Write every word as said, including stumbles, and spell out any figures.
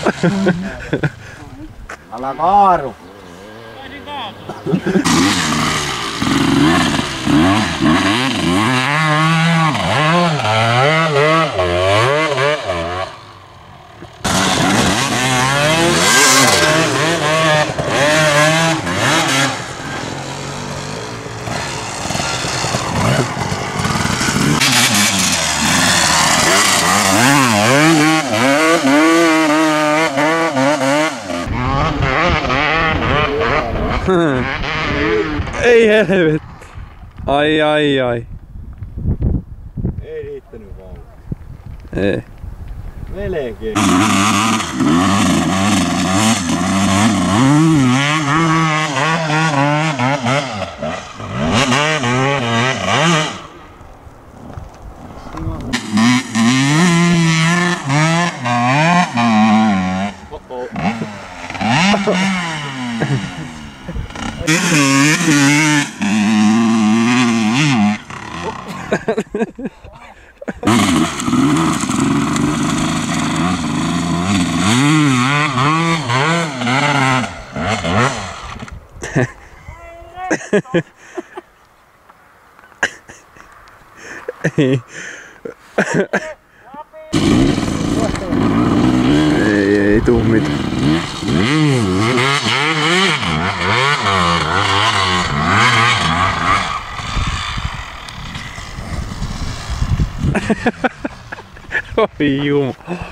Älä kaaru! Ei helvetti. Ai ai ai. Ei riittänyt vaan. Ei. Melkein. Ei. Ei, ei tuu mitään. Oi jumala.